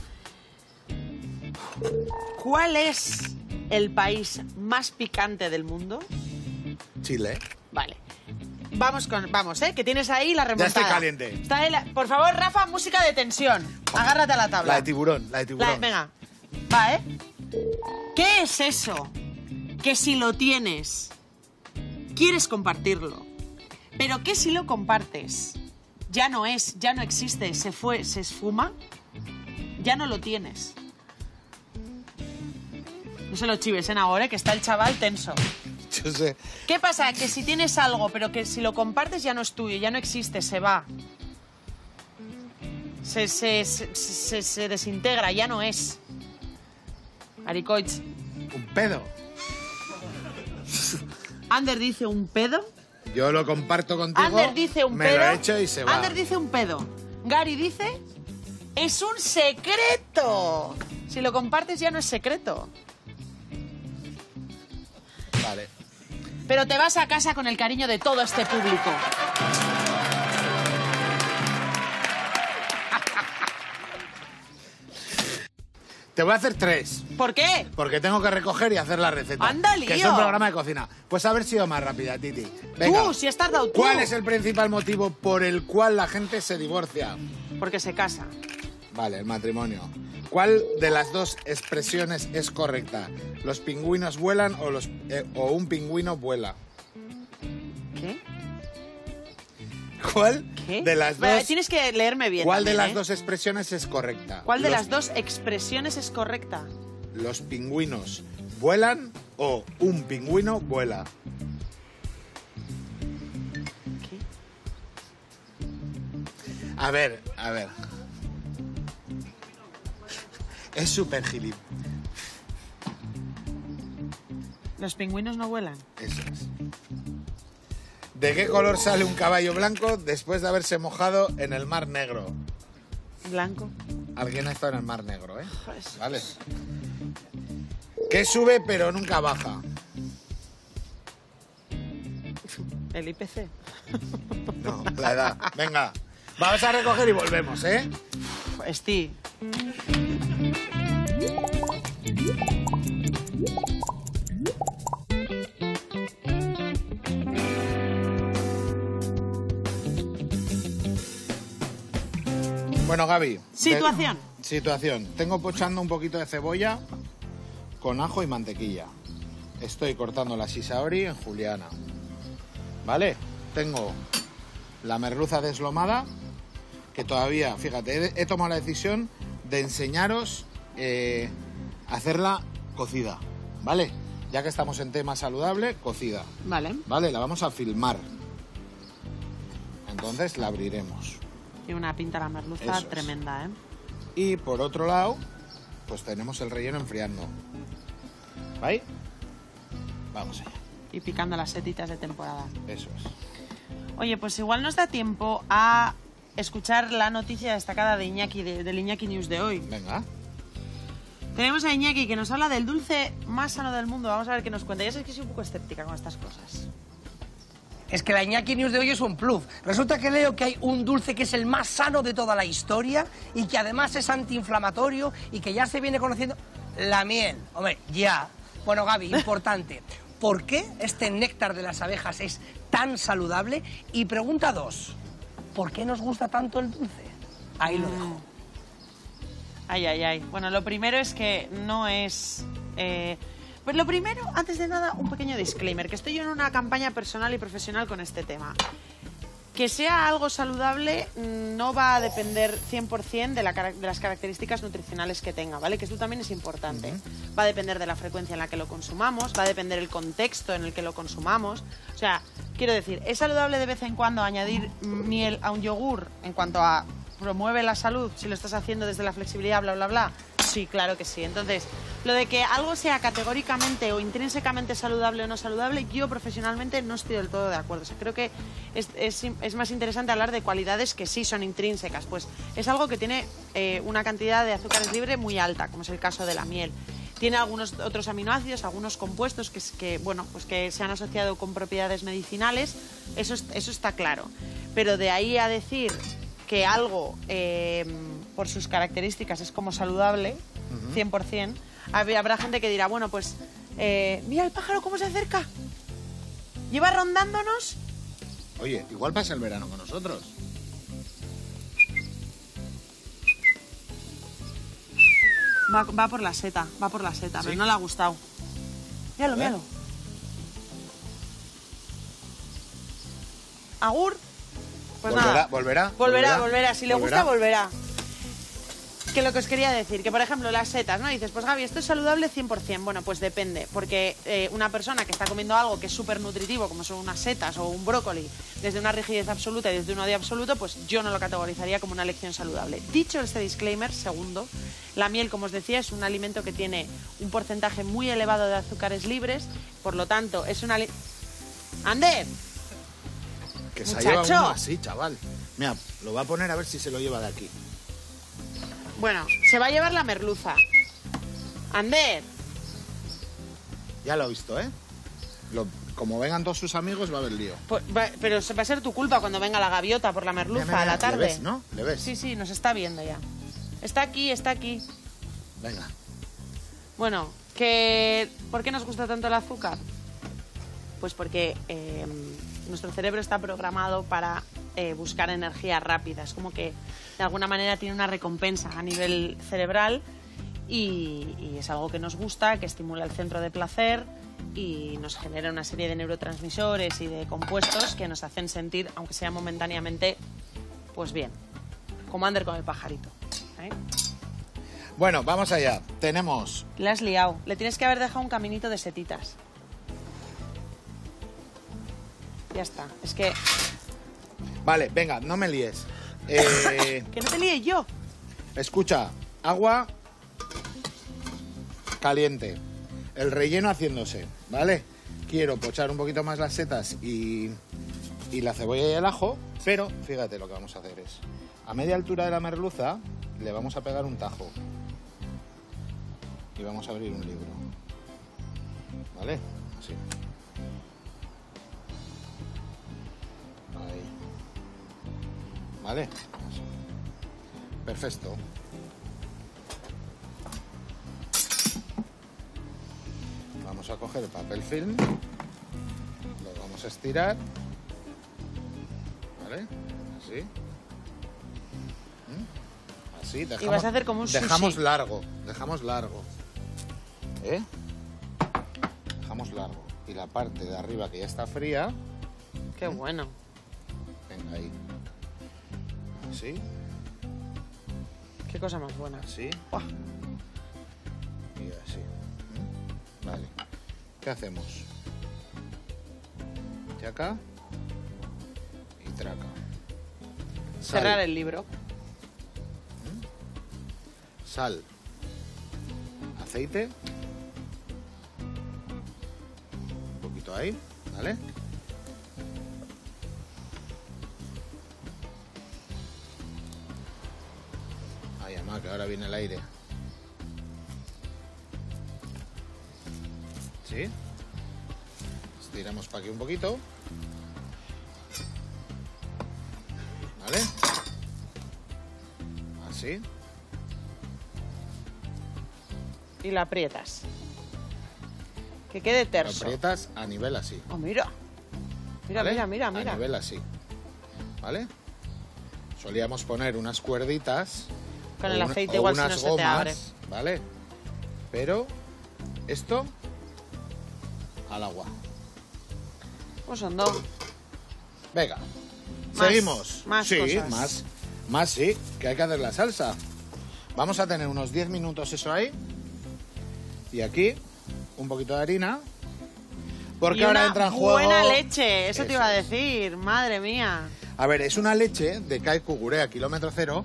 ¿Cuál es el país más picante del mundo? Chile. Vale. Vamos con, vamos, ¿eh? Que tienes ahí la remontada. Ya estoy caliente. Está ahí la- Por favor, Rafa, música de tensión. Agárrate a la tabla. La de tiburón, la de tiburón. La- venga, va, ¿eh? ¿Qué es eso que si lo tienes, quieres compartirlo, pero que si lo compartes, ya no es, ya no existe, se fue, se esfuma, ya no lo tienes? No se lo chives, ¿eh, ahora, que está el chaval tenso. Yo sé. ¿Qué pasa? Que si tienes algo, pero que si lo compartes ya no es tuyo, ya no existe, se va. Se, se, se, se, se desintegra, ya no es. Aricoich. Un pedo. Ander dice un pedo. Yo lo comparto contigo. Ander dice un me pedo. lo he hecho y se va. Ander dice un pedo. Gary dice... ¡Es un secreto! Si lo compartes ya no es secreto. Vale. Pero te vas a casa con el cariño de todo este público. Te voy a hacer tres. ¿Por qué? Porque tengo que recoger y hacer la receta. ¡Anda, Que es lío! un programa de cocina. Pues haber sido más rápida, Titi. Venga. Tú, si has tardado tú. ¿Cuál es el principal motivo por el cual la gente se divorcia? Porque se casa. Vale, el matrimonio. ¿Cuál de las dos expresiones es correcta? ¿Los pingüinos vuelan o, los, eh, o un pingüino vuela? ¿Qué? ¿Cuál ¿Qué? de las Bueno, dos, tienes que leerme bien. ¿cuál de también, las ¿eh? dos expresiones es correcta? ¿Cuál de Los- las dos expresiones es correcta? ¿Los pingüinos vuelan o un pingüino vuela? ¿Qué? A ver, a ver. Es súper gilip. ¿Los pingüinos no vuelan? Eso es. ¿De qué color sale un caballo blanco después de haberse mojado en el Mar Negro? Blanco. Alguien ha estado en el Mar Negro, ¿eh? Joder. Vale. ¿Qué sube pero nunca baja? El I P C. No, la edad. Venga, vamos a recoger y volvemos, ¿eh? Steve. Bueno, Gaby. Situación. de- situación. Tengo pochando un poquito de cebolla con ajo y mantequilla. Estoy cortando la sisaori en juliana. ¿Vale? Tengo la merluza deslomada, que todavía, fíjate, he, he tomado la decisión de enseñaros eh, hacerla cocida. ¿Vale? Ya que estamos en tema saludable, cocida. Vale. ¿Vale? La vamos a filmar. Entonces la abriremos. Tiene una pinta la merluza Eso es. tremenda, ¿eh? Y por otro lado, pues tenemos el relleno enfriando. ¿Vale? Vamos allá. Y picando las setitas de temporada. Eso es. Oye, pues igual nos da tiempo a escuchar la noticia destacada de Iñaki, de, del Iñaki News de hoy. Venga. Tenemos a Iñaki que nos habla del dulce más sano del mundo. Vamos a ver qué nos cuenta. Ya sabes que soy un poco escéptica con estas cosas. Es que la Iñaki News de hoy es un plus. Resulta que leo que hay un dulce que es el más sano de toda la historia y que además es antiinflamatorio y que ya se viene conociendo la miel. Hombre, ya. Bueno, Gaby, importante. ¿Por qué este néctar de las abejas es tan saludable? Y pregunta dos, ¿por qué nos gusta tanto el dulce? Ahí lo dejo. Ay, ay, ay. Bueno, lo primero es que no es... eh, Pues lo primero, antes de nada, un pequeño disclaimer, que estoy yo en una campaña personal y profesional con este tema. Que sea algo saludable no va a depender cien por cien de, la, de las características nutricionales que tenga, ¿vale? Que esto también es importante. Uh-huh. Va a depender de la frecuencia en la que lo consumamos, va a depender del contexto en el que lo consumamos. O sea, quiero decir, ¿es saludable de vez en cuando añadir miel a un yogur en cuanto a promueve la salud si lo estás haciendo desde la flexibilidad, bla, bla, bla? Sí, claro que sí. Entonces, lo de que algo sea categóricamente o intrínsecamente saludable o no saludable, yo profesionalmente no estoy del todo de acuerdo. O sea, creo que es, es, es más interesante hablar de cualidades que sí son intrínsecas. Pues es algo que tiene eh, una cantidad de azúcares libres muy alta, como es el caso de la miel. Tiene algunos otros aminoácidos, algunos compuestos que, que, bueno, pues que se han asociado con propiedades medicinales, eso, eso está claro. Pero de ahí a decir que algo, eh, por sus características, es como saludable, uh-huh. cien por cien, habrá gente que dirá, bueno, pues, eh, mira el pájaro cómo se acerca, lleva rondándonos. Oye, igual pasa el verano con nosotros. Va, va por la seta, va por la seta, ¿sí? Pero no le ha gustado. Míralo, míralo. Agur. Pues volverá, nada. Volverá, volverá. Volverá, volverá. Si le volverá. gusta, volverá. Que lo que os quería decir, que por ejemplo las setas, ¿no? Dices, pues Gaby, esto es saludable cien por cien. Bueno, pues depende, porque eh, una persona que está comiendo algo que es súper nutritivo, como son unas setas o un brócoli, desde una rigidez absoluta y desde un odio absoluto, pues yo no lo categorizaría como una elección saludable. Dicho este disclaimer, segundo, la miel, como os decía, es un alimento que tiene un porcentaje muy elevado de azúcares libres, por lo tanto, es una... ¡Ander! Que se Muchacho. lleva uno así, chaval. Mira, lo va a poner a ver si se lo lleva de aquí. Bueno, se va a llevar la merluza. Ander. Ya lo he visto, ¿eh? Lo, como vengan todos sus amigos va a haber lío. Pues va, pero va a ser tu culpa cuando venga la gaviota por la merluza mira, mira, a la tarde. ¿Le ves, no? ¿Le ves? Sí, sí, nos está viendo ya. Está aquí, está aquí. Venga. Bueno, que ¿por qué nos gusta tanto el azúcar? Pues porque eh, nuestro cerebro está programado para eh, buscar energía rápida. Es como que de alguna manera tiene una recompensa a nivel cerebral y, y es algo que nos gusta, que estimula el centro de placer y nos genera una serie de neurotransmisores y de compuestos que nos hacen sentir, aunque sea momentáneamente, pues bien. Como Ander con el pajarito. ¿eh? Bueno, vamos allá. Tenemos... Le has liado. Le tienes que haber dejado un caminito de setitas. Ya está. Es que... Vale, venga, no me líes. Eh, que no te líe yo. Escucha, agua caliente. El relleno haciéndose, ¿vale? Quiero pochar un poquito más las setas y, y la cebolla y el ajo, pero fíjate lo que vamos a hacer es... A media altura de la merluza le vamos a pegar un tajo. Y vamos a abrir un libro. ¿Vale? Así. Ahí. ¿Vale? Así. Perfecto. Vamos a coger el papel film. Lo vamos a estirar. ¿Vale? Así. Así, dejamos, y vas a hacer como un sushi. Dejamos largo, dejamos largo. ¿Eh? Dejamos largo. Y la parte de arriba que ya está fría... Qué bueno. Venga, ahí. Así. Qué cosa más buena. Así. Uah. Y así. ¿Mm? Vale. ¿Qué hacemos? Y acá. Y traca. Cerrar el libro. Sal, aceite, un poquito ahí, ¿vale? Ay, mamá, que ahora viene el aire. ¿Sí? Estiramos para aquí un poquito. ¿Vale? Así. Y la aprietas. Que quede terso. Lo aprietas a nivel así. Oh, mira. Mira, ¿Vale? mira, mira, mira. A nivel así. ¿Vale? Solíamos poner unas cuerditas. Con el una, aceite igual si no unas se te gomas, abre. ¿vale? Pero esto al agua. Pues son dos. Venga. Más, Seguimos. más sí, cosas. más. Más sí, que hay que hacer la salsa. Vamos a tener unos diez minutos eso ahí. Y aquí un poquito de harina. Porque y ahora una entra en juego... buena leche, eso, Eso te iba a es. decir. Madre mía. A ver, es una leche de Kai Kugurea kilómetro cero,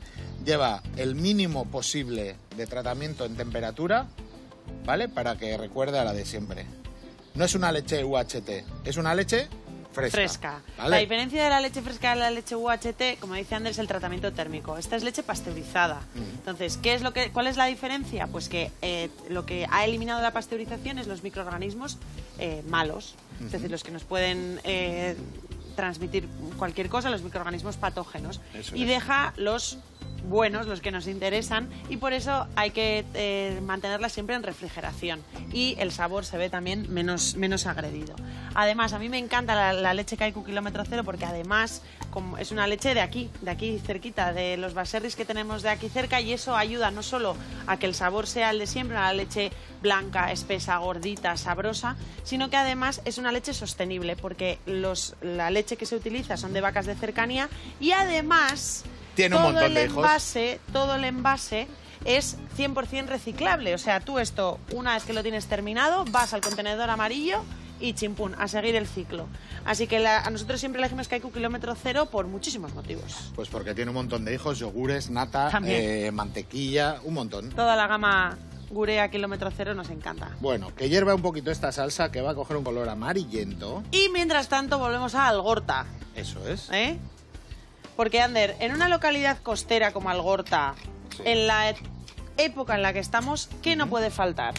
lleva el mínimo posible de tratamiento en temperatura, ¿vale? Para que recuerde a la de siempre. No es una leche U H T, es una leche fresca. Fresca. ¿Vale? La diferencia de la leche fresca de la leche U H T, como dice Ander, es el tratamiento térmico. Esta es leche pasteurizada. Mm. Entonces, ¿qué es lo que, ¿cuál es la diferencia? Pues que eh, lo que ha eliminado la pasteurización es los microorganismos eh, malos. Uh-huh. Es decir, los que nos pueden eh, transmitir cualquier cosa, los microorganismos patógenos. Eso y es. deja los buenos, los que nos interesan, y por eso hay que eh, mantenerla siempre en refrigeración y el sabor se ve también menos, menos agredido. Además, a mí me encanta la, la leche Kaiku kilómetro cero porque además como es una leche de aquí, de aquí cerquita, de los baserris que tenemos de aquí cerca, y eso ayuda no solo a que el sabor sea el de siempre, una leche blanca, espesa, gordita, sabrosa, sino que además es una leche sostenible porque los, la leche que se utiliza son de vacas de cercanía y además... Tiene un todo montón el de hijos. envase, todo el envase es cien por cien reciclable. O sea, tú esto, una vez que lo tienes terminado, vas al contenedor amarillo y chimpún, a seguir el ciclo. Así que la, a nosotros siempre elegimos Kaiku kilómetro cero por muchísimos motivos. Pues porque tiene un montón de hijos, yogures, nata, eh, mantequilla, un montón. Toda la gama Gurea kilómetro cero nos encanta. Bueno, que hierva un poquito esta salsa que va a coger un color amarillento. Y mientras tanto volvemos a Algorta. Eso es. ¿Eh? Porque, Ander, en una localidad costera como Algorta, sí, en la época en la que estamos, ¿qué no puede faltar?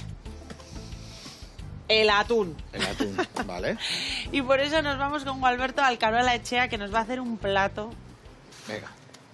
El atún. El atún, vale. Y por eso nos vamos con Gualberto Alcarola Echea, que nos va a hacer un plato. Venga.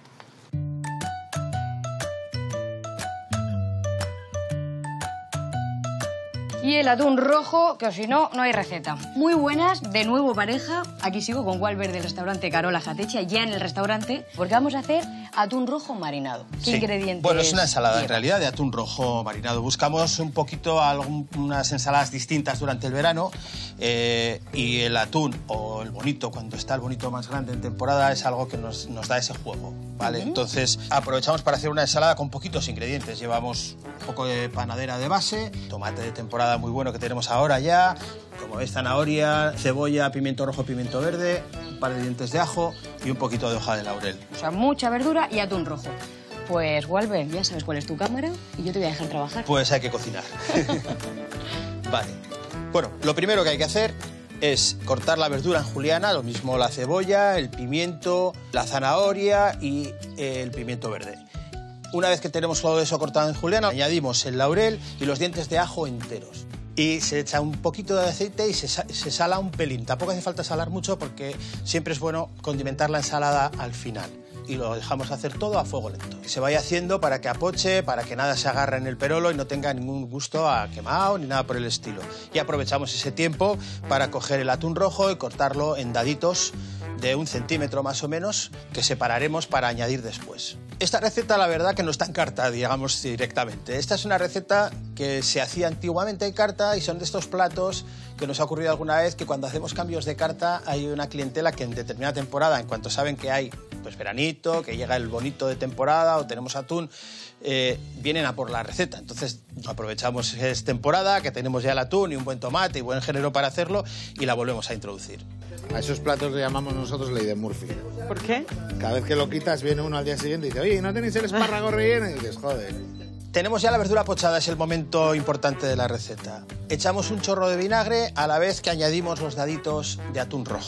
Y el atún rojo, que si no, no hay receta. Muy buenas, de nuevo pareja. Aquí sigo con Gualbert del restaurante Carola Jatecha, ya en el restaurante, porque vamos a hacer atún rojo marinado. ¿Qué Sí. ingredientes? Bueno, es una ensalada en lleva? realidad de atún rojo marinado. Buscamos un poquito algunas ensaladas distintas durante el verano eh, y el atún o el bonito, cuando está el bonito más grande en temporada, es algo que nos, nos da ese juego, ¿vale? Uh-huh. Entonces aprovechamos para hacer una ensalada con poquitos ingredientes. Llevamos un poco de panadera de base, tomate de temporada muy bueno que tenemos ahora ya, como veis, zanahoria, cebolla, pimiento rojo, pimiento verde, un par de dientes de ajo y un poquito de hoja de laurel. O sea, mucha verdura y atún rojo. Pues, Gualbert, ya sabes cuál es tu cámara y yo te voy a dejar trabajar. Pues hay que cocinar. Vale. Bueno, lo primero que hay que hacer es cortar la verdura en juliana, lo mismo la cebolla, el pimiento, la zanahoria y el pimiento verde. Una vez que tenemos todo eso cortado en juliana, añadimos el laurel y los dientes de ajo enteros. Y se echa un poquito de aceite y se, se sala un pelín. Tampoco hace falta salar mucho porque siempre es bueno condimentar la ensalada al final. Y lo dejamos hacer todo a fuego lento. Que se vaya haciendo para que apoche, para que nada se agarre en el perolo y no tenga ningún gusto a quemado ni nada por el estilo. Y aprovechamos ese tiempo para coger el atún rojo y cortarlo en daditos de un centímetro más o menos, que separaremos para añadir después. Esta receta, la verdad, que no está en carta, digamos, directamente. Esta es una receta que se hacía antiguamente en carta y son de estos platos que nos ha ocurrido alguna vez que cuando hacemos cambios de carta hay una clientela que en determinada temporada, en cuanto saben que hay pues veranito, que llega el bonito de temporada o tenemos atún, eh, vienen a por la receta. Entonces aprovechamos que es temporada, que tenemos ya el atún y un buen tomate y buen género para hacerlo y la volvemos a introducir. A esos platos le llamamos nosotros ley de Murphy. ¿Por qué? Cada vez que lo quitas viene uno al día siguiente y dice, oye, ¿no tenéis el espárrago relleno? Y dices, joder. Tenemos ya la verdura pochada, es el momento importante de la receta. Echamos un chorro de vinagre a la vez que añadimos los daditos de atún rojo.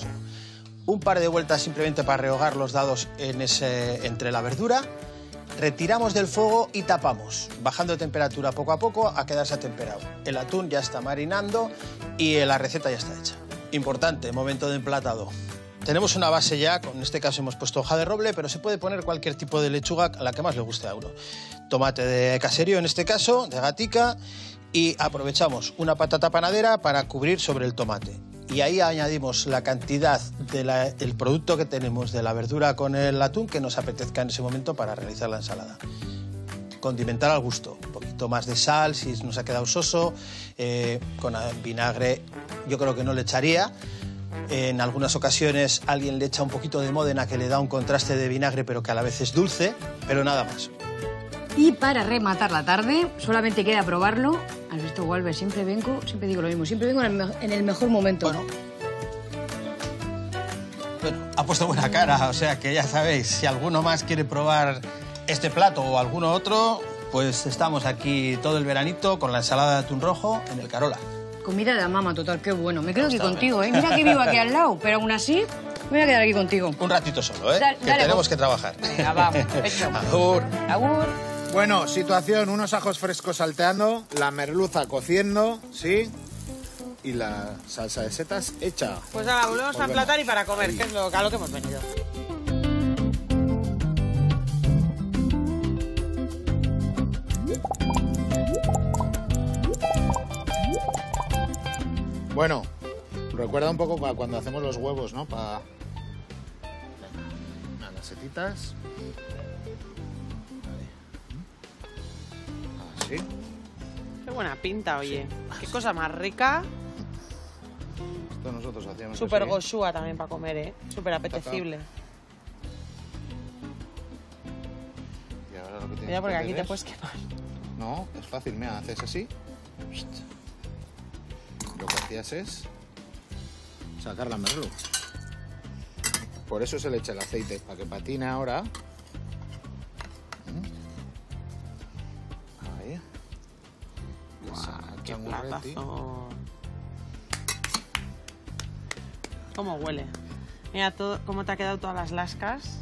Un par de vueltas simplemente para rehogar los dados en ese, entre la verdura. Retiramos del fuego y tapamos, bajando de temperatura poco a poco a quedarse atemperado. El atún ya está marinando y la receta ya está hecha. Importante, momento de emplatado. Tenemos una base ya, en este caso hemos puesto hoja de roble, pero se puede poner cualquier tipo de lechuga a la que más le guste a uno. Tomate de caserío en este caso, de gatica, y aprovechamos una patata panadera para cubrir sobre el tomate. Y ahí añadimos la cantidad del producto que tenemos de la verdura con el atún que nos apetezca en ese momento para realizar la ensalada. Condimentar al gusto, un poquito más de sal si nos ha quedado soso, eh, con vinagre yo creo que no le echaría. En algunas ocasiones alguien le echa un poquito de Módena que le da un contraste de vinagre pero que a la vez es dulce, pero nada más. Y para rematar la tarde, solamente queda probarlo. Has visto, Gualbert, siempre vengo, siempre digo lo mismo, siempre vengo en el, en el mejor momento. Bueno, bueno, ha puesto buena cara, o sea que ya sabéis, si alguno más quiere probar este plato o alguno otro, pues estamos aquí todo el veranito con la ensalada de atún rojo en el Carola. Comida de la mama, total, qué bueno. Me quedo aquí contigo, ¿eh? Mira que vivo aquí al lado, pero aún así me voy a quedar aquí contigo. Un ratito solo, ¿eh? Dale, que dale, tenemos vos. que trabajar. Venga, va, perfecto. Agur. Agur. Bueno, situación, unos ajos frescos salteando, la merluza cociendo, ¿sí? Y la salsa de setas hecha. Pues ahora volvemos a Volvemos. emplatar y para comer, Ahí. que es lo, a lo que hemos venido. Bueno, recuerda un poco para cuando hacemos los huevos, ¿no? Para... Venga, las setitas. Vale. Así. Qué buena pinta, oye. Qué cosa más rica. Esto nosotros hacíamos Súper así. goshua también para comer, ¿eh? Súper apetecible. Y ahora lo que tienes Mira, porque que aquí hacer te es- puedes quemar. No, es fácil, mira, haces así. Lo que hacías es sacar la merluza. Por eso se le echa el aceite, para que patine ahora. Ahí. Guau, qué Changurretti. platazo. ¿Cómo huele? Mira todo, cómo te ha quedado todas las lascas.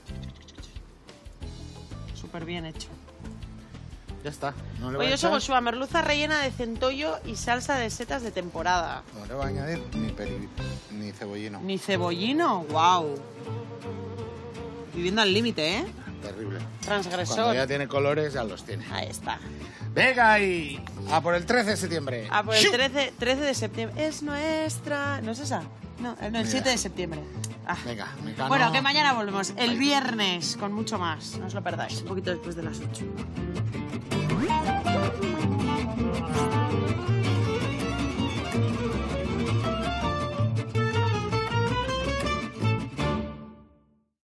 Súper bien hecho. Ya está. No le va Oye, a eso echar- goshua, merluza rellena de centollo y salsa de setas de temporada. No le va a añadir ni, peri- ni cebollino. Ni cebollino, wow. Viviendo al límite, ¿eh? Terrible. Transgresor. Cuando ya tiene colores, ya los tiene. Ahí está. Venga ahí. A por el trece de septiembre. Ah, por el ¡Shu! trece, trece de septiembre. Es nuestra. ¿No es esa? No, el, no, el Ni siete idea. de septiembre. Ah. Venga, Mecano. Bueno, que mañana volvemos. El viernes con mucho más. No os lo perdáis. Un poquito después de las ocho.